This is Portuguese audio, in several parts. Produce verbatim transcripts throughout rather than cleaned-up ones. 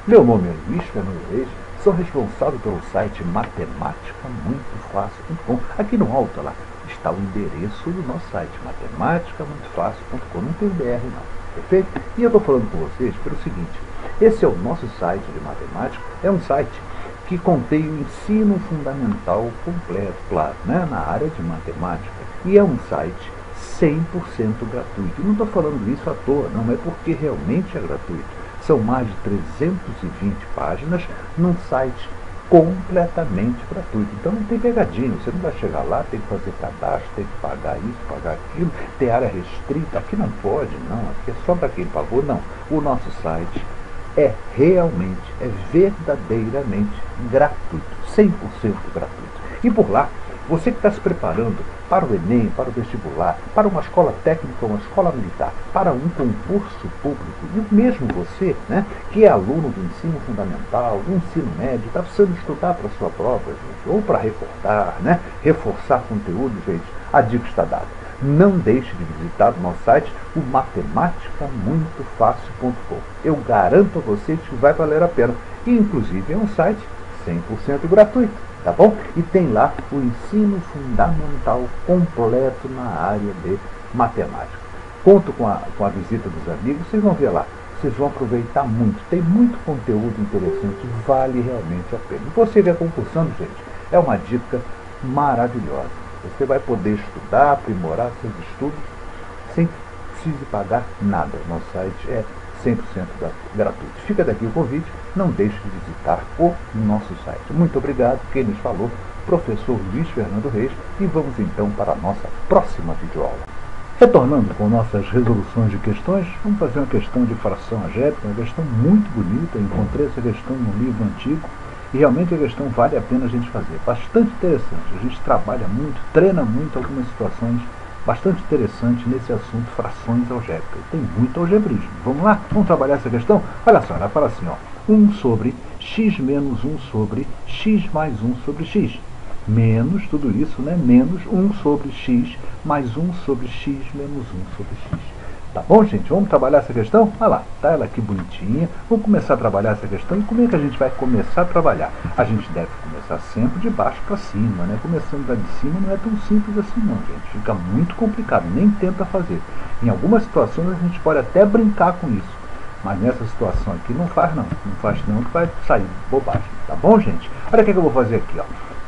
Meu nome é Luiz Fernando Reis, sou responsável pelo site matemática muito fácil ponto com. Aqui no alto lá está o endereço do nosso site, matemática muito fácil ponto com. Não tem B R não, perfeito? E eu estou falando com vocês pelo seguinte, esse é o nosso site de matemática, é um site que contém o ensino fundamental completo, claro, né, na área de matemática. E é um site cem por cento gratuito. E não estou falando isso à toa, não, é porque realmente é gratuito. São mais de trezentas e vinte páginas num site completamente gratuito. Então não tem pegadinha, você não vai chegar lá, tem que fazer cadastro, tem que pagar isso, pagar aquilo, tem área restrita, aqui não pode, não, aqui é só para quem pagou, não. O nosso site é realmente, é verdadeiramente gratuito, cem por cento gratuito. E por lá, você que está se preparando para o Enem, para o vestibular, para uma escola técnica, uma escola militar, para um concurso público, e mesmo você, né, que é aluno do ensino fundamental, do ensino médio, está precisando estudar para a sua prova, gente, ou para reforçar, né, reforçar conteúdo, gente, a dica está dada. Não deixe de visitar o nosso site, o matemática muito fácil ponto com. Eu garanto a vocês que vai valer a pena. E, inclusive, é um site cem por cento gratuito, tá bom? E tem lá o ensino fundamental completo na área de matemática. Conto com a, com a visita dos amigos, vocês vão ver lá. Vocês vão aproveitar muito. Tem muito conteúdo interessante, vale realmente a pena. E você que é concursando, gente, é uma dica maravilhosa. Você vai poder estudar, aprimorar seus estudos sem que precise pagar nada. Nosso site é cem por cento gratuito. Fica daqui o convite, não deixe de visitar o nosso site. Muito obrigado, quem nos falou, professor Luiz Fernando Reis, e vamos então para a nossa próxima videoaula. Retornando com nossas resoluções de questões, vamos fazer uma questão de fração algébrica, uma questão muito bonita. Eu encontrei essa questão num livro antigo, e realmente a questão vale a pena a gente fazer. Bastante interessante. A gente trabalha muito, treina muito algumas situações bastante interessantes nesse assunto, frações algébricas. Tem muito algebrismo. Vamos lá? Vamos trabalhar essa questão? Olha só, ela fala assim, ó. um sobre x menos um sobre x mais um sobre x. Menos, tudo isso, né? Menos um sobre x mais um sobre x menos um sobre x. Tá bom, gente? Vamos trabalhar essa questão? Olha lá, tá ela aqui bonitinha. Vamos começar a trabalhar essa questão. E como é que a gente vai começar a trabalhar? A gente deve começar sempre de baixo para cima, né? Começando da de cima não é tão simples assim não, gente. Fica muito complicado, nem tenta fazer. Em algumas situações a gente pode até brincar com isso. Mas nessa situação aqui não faz não. Não faz não que vai sair bobagem. Tá bom, gente? Olha o que, é que eu vou fazer aqui, ó.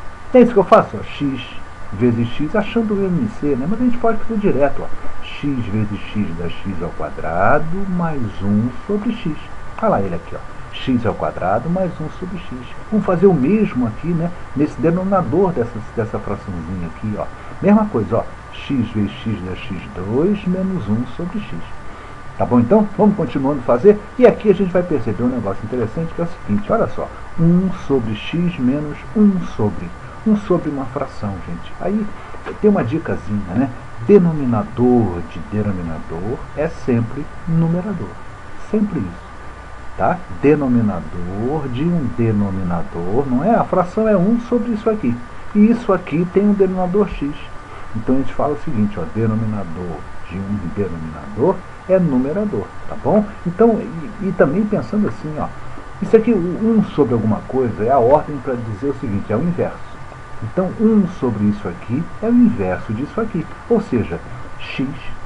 É isso que eu faço, ó. X vezes x, achando o M C, né? Mas a gente pode fazer direto, ó. X vezes x dá x ao quadrado mais um sobre x. Olha lá ele aqui, ó. X ao quadrado mais um sobre x. Vamos fazer o mesmo aqui, né? Nesse denominador dessa, dessa fraçãozinha aqui, ó. Mesma coisa, ó. X vezes x dá x dois menos um sobre x. Tá bom, então? Vamos continuando a fazer. E aqui a gente vai perceber um negócio interessante, que é o seguinte, olha só. um sobre x menos um sobre. um sobre uma fração, gente. Aí tem uma dicasinha, né? Denominador de denominador é sempre numerador. Sempre isso. Tá? Denominador de um denominador, não é? A fração é um sobre isso aqui. E isso aqui tem um denominador x. Então a gente fala o seguinte, ó, denominador de um denominador é numerador, tá bom? Então, e, e também pensando assim, ó, isso aqui, um sobre alguma coisa, é a ordem para dizer o seguinte, é o inverso. Então, um sobre isso aqui é o inverso disso aqui. Ou seja, x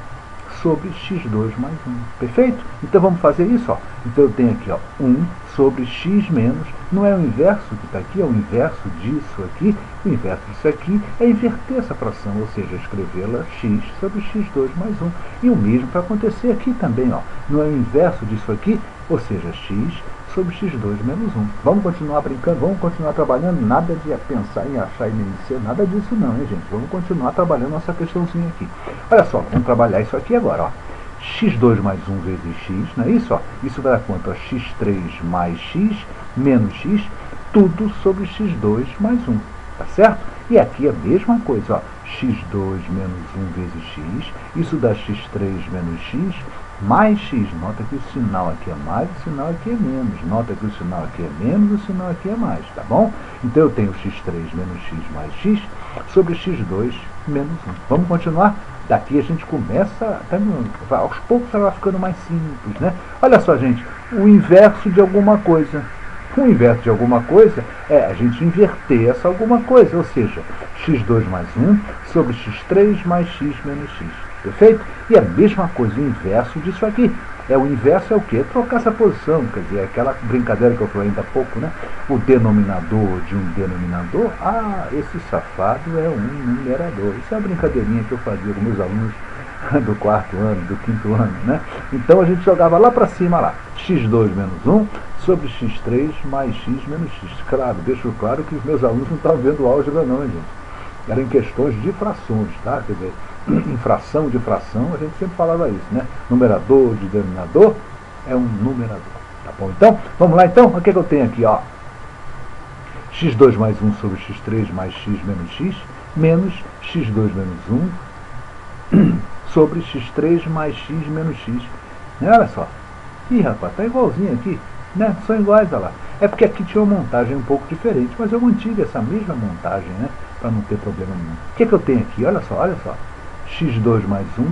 sobre x dois mais um. Perfeito? Então, vamos fazer isso, ó. Então, eu tenho aqui, ó, um sobre x menos. Não é o inverso que está aqui, é o inverso disso aqui. O inverso disso aqui é inverter essa fração, ou seja, escrevê-la x sobre x dois mais um. E o mesmo vai acontecer aqui também, ó. Não é o inverso disso aqui, ou seja, x sobre x dois menos um. Vamos continuar brincando, vamos continuar trabalhando, nada de pensar em achar M C, nada disso não, hein, gente? Vamos continuar trabalhando nossa questãozinha aqui. Olha só, vamos trabalhar isso aqui agora, ó. x dois mais um vezes x, não é isso? Ó? Isso vai dar quanto? Ó, x três mais x menos x, tudo sobre x dois mais um, tá certo? E aqui a mesma coisa, ó. x dois menos um vezes x, isso dá x três menos x, mais x, nota que o sinal aqui é mais, o sinal aqui é menos, nota que o sinal aqui é menos, o sinal aqui é mais, tá bom? Então eu tenho x três menos x mais x sobre x dois menos um. Vamos continuar? Daqui a gente começa, tá, aos poucos ela vai ficando mais simples, né? Olha só, gente, o inverso de alguma coisa. O inverso de alguma coisa é a gente inverter essa alguma coisa, ou seja, x dois mais um sobre x três mais x menos x. Perfeito? E a mesma coisa, o inverso disso aqui. É, o inverso é o quê? É trocar essa posição, quer dizer, aquela brincadeira que eu falei ainda há pouco, né? O denominador de um denominador, ah, esse safado é um numerador. Isso é uma brincadeirinha que eu fazia com meus alunos do quarto ano, do quinto ano, né? Então a gente jogava lá para cima, lá, x dois menos um sobre x três mais x menos x. Claro, deixo claro que os meus alunos não estavam vendo álgebra não, hein, gente? Eram em questões de frações, tá? Quer dizer, em fração de fração, a gente sempre falava isso, né? Numerador de denominador é um numerador, tá bom? Então, vamos lá então, o que, é que eu tenho aqui, ó? x dois mais um sobre x três mais x menos x, menos x dois menos um sobre x três mais x menos x. Né? Olha só. Ih, rapaz, tá igualzinho aqui, né? São iguais, olha lá. É porque aqui tinha uma montagem um pouco diferente, mas eu mantive essa mesma montagem, né? Para não ter problema nenhum. O que, é que eu tenho aqui? Olha só, olha só. x dois mais um,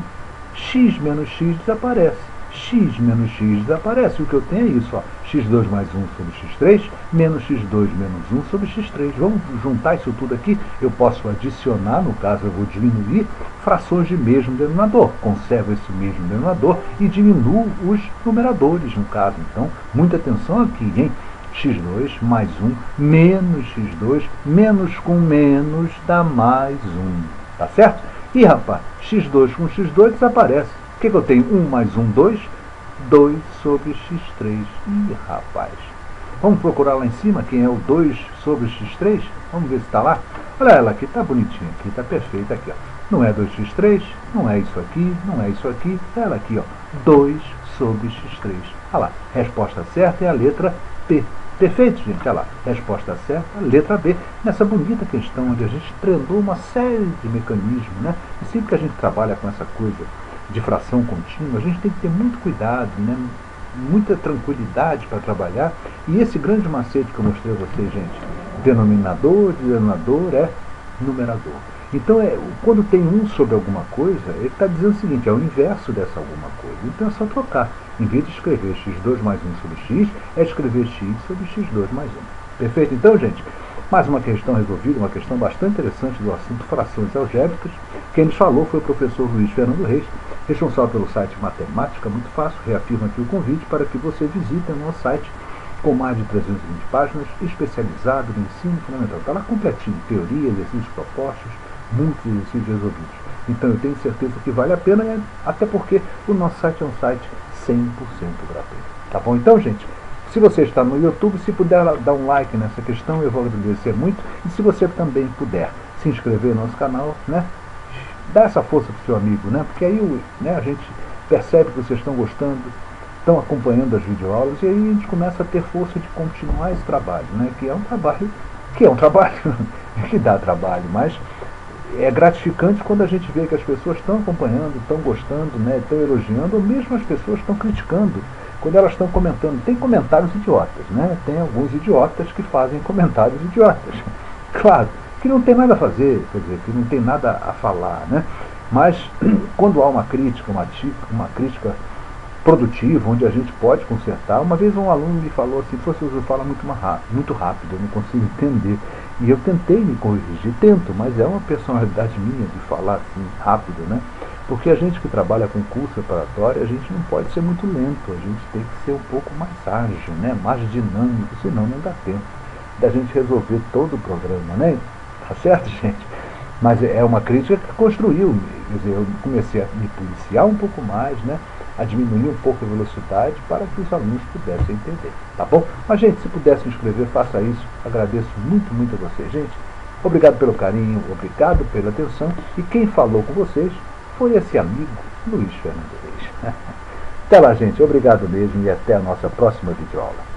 x menos x desaparece. X menos x desaparece. O que eu tenho é isso, ó. x dois mais um sobre x três, menos x dois menos um sobre x três. Vamos juntar isso tudo aqui. Eu posso adicionar, no caso eu vou diminuir, frações de mesmo denominador. Conservo esse mesmo denominador e diminuo os numeradores, no caso. Então, muita atenção aqui, hein? x dois mais um menos x dois, menos com menos dá mais um. Tá certo? E, rapaz, x dois com x dois desaparece. O que, que eu tenho? um mais um, dois. dois sobre x três. Ih, rapaz. Vamos procurar lá em cima quem é o dois sobre x três? Vamos ver se está lá. Olha ela aqui, está bonitinha aqui, está perfeita aqui, ó. Não é dois x três, não é isso aqui, não é isso aqui. Está ela aqui, ó. dois sobre x três. Olha lá, resposta certa é a letra P. Perfeito, gente? Olha lá, resposta certa, letra B, nessa bonita questão onde a gente treinou uma série de mecanismos, né? E sempre que a gente trabalha com essa coisa de fração contínua, a gente tem que ter muito cuidado, né? Muita tranquilidade para trabalhar. E esse grande macete que eu mostrei a vocês, gente, denominador de denominador é numerador. Então, é, quando tem um sobre alguma coisa, ele está dizendo o seguinte, é o inverso dessa alguma coisa. Então é só trocar. Em vez de escrever x dois mais um sobre x, é escrever x sobre x dois mais um. Perfeito? Então, gente, mais uma questão resolvida, uma questão bastante interessante do assunto frações algébricas. Quem nos falou foi o professor Luiz Fernando Reis, responsável pelo site Matemática Muito Fácil. Reafirmo aqui o convite para que você visite o nosso site, com mais de trezentas e vinte páginas, especializado no ensino fundamental. Está lá completinho, teoria, exercícios propostos, muitos exercícios resolvidos. Então eu tenho certeza que vale a pena, até porque o nosso site é um site cem por cento gratuito. Tá bom? Então, gente, se você está no YouTube, se puder dar um like nessa questão, eu vou agradecer muito. E se você também puder se inscrever no nosso canal, né? Dá essa força para o seu amigo, né? Porque aí, né, a gente percebe que vocês estão gostando, estão acompanhando as videoaulas, e aí a gente começa a ter força de continuar esse trabalho, né? Que é um trabalho, que é um trabalho que dá trabalho, mas é gratificante quando a gente vê que as pessoas estão acompanhando, estão gostando, né, estão elogiando, ou mesmo as pessoas estão criticando, quando elas estão comentando. Tem comentários idiotas, né? Tem alguns idiotas que fazem comentários idiotas. Claro, que não tem nada a fazer, quer dizer, que não tem nada a falar, né? Mas quando há uma crítica, uma, uma crítica produtiva, onde a gente pode consertar. Uma vez um aluno me falou assim, professor, você fala muito, muito rápido, eu não consigo entender. E eu tentei me corrigir, tento, mas é uma personalidade minha de falar assim rápido, né? Porque a gente que trabalha com curso preparatório, a gente não pode ser muito lento, a gente tem que ser um pouco mais ágil, né? Mais dinâmico, senão não dá tempo da gente resolver todo o programa, né? Tá certo, gente? Mas é uma crítica que construiu, quer dizer, eu comecei a me policiar um pouco mais, né? A diminuir um pouco a velocidade para que os alunos pudessem entender, tá bom? Mas, gente, se puder se inscrever, faça isso. Agradeço muito, muito a vocês, gente. Obrigado pelo carinho, obrigado pela atenção. E quem falou com vocês foi esse amigo, Luiz Fernando Reis. Até lá, gente. Obrigado mesmo e até a nossa próxima videoaula.